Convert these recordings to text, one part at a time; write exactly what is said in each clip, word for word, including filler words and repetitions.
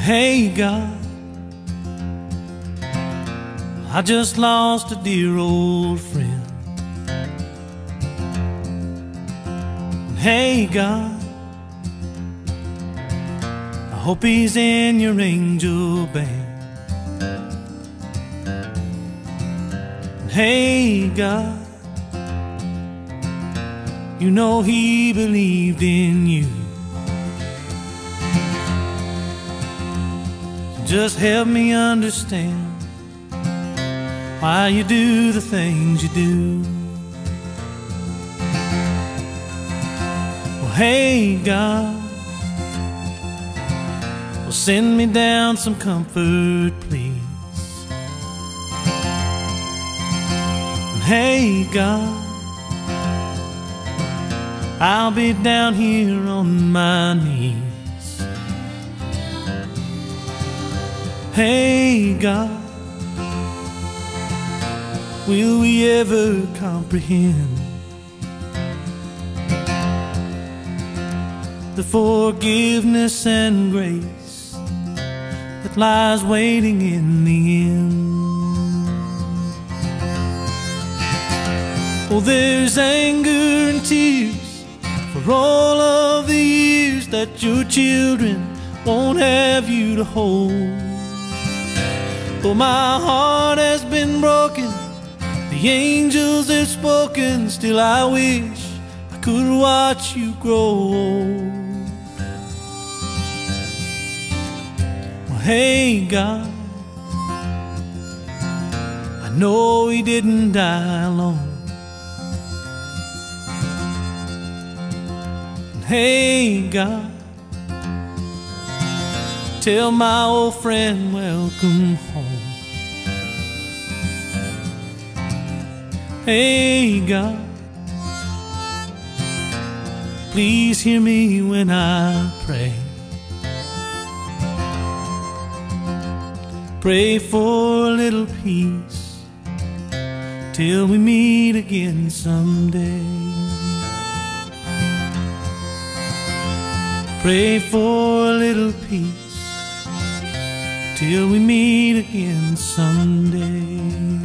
Hey God, I just lost a dear old friend. Hey God, I hope he's in your angel band. Hey God, you know he believed in you. So just help me understand why you do the things you do. Well, hey God, well, send me down some comfort, please. Hey God, I'll be down here on my knees. Hey God, will we ever comprehend the forgiveness and grace that lies waiting in the end? Oh, there's anger and tears for all of the years that your children won't have you to hold. Though my heart has been broken, the angels have spoken, still I wish I could watch you grow old. Well, hey God, I know he didn't die alone. Hey God, tell my old friend welcome home. Hey God, please hear me when I pray. Pray for a little peace till we meet again someday. Pray for a little peace till we meet again someday.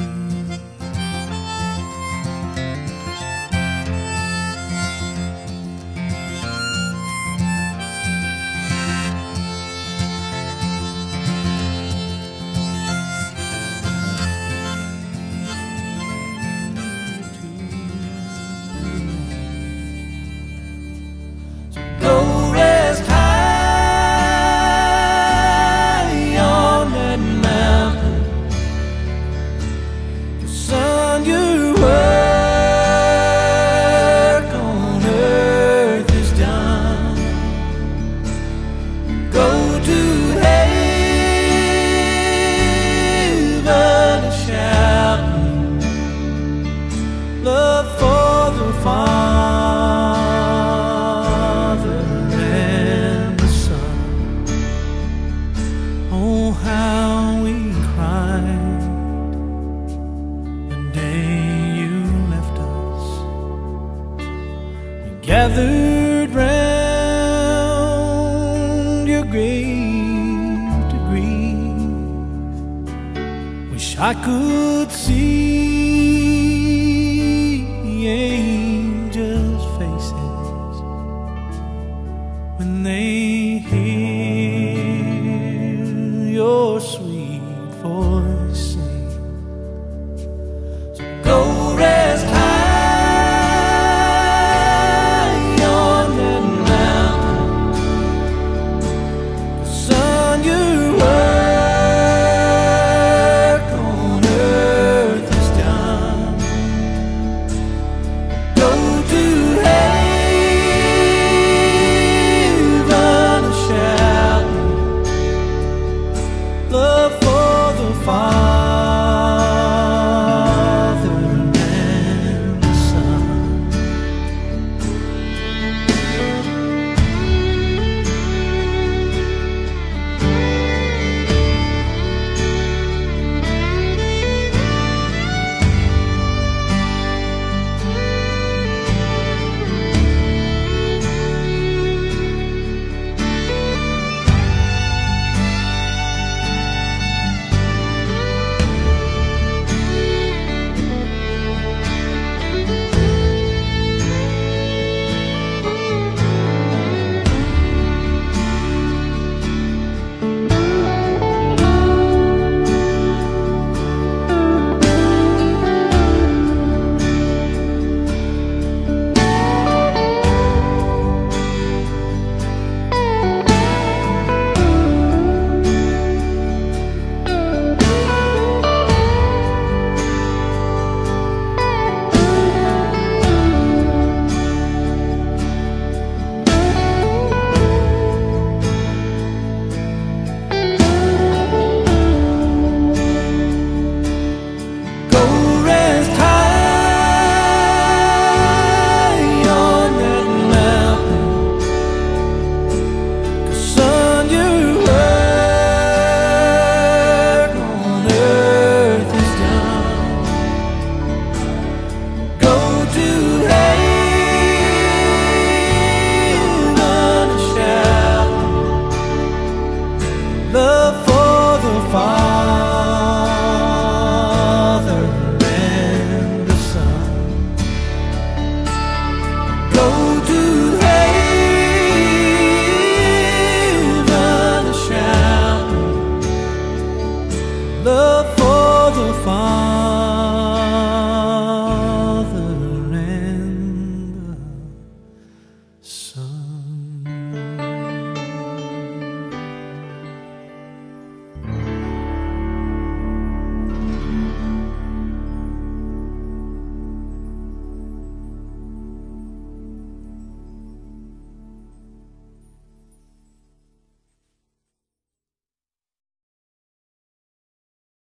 Love for the Father and the Son. Oh, how we cried the day you left us. We gathered round your grave to grieve. Wish I could see angels' faces when they hear your sweet voice sing. So go rest high on that mountain. Son, your work on earth is done. Go to heaven shouting, love for the Father.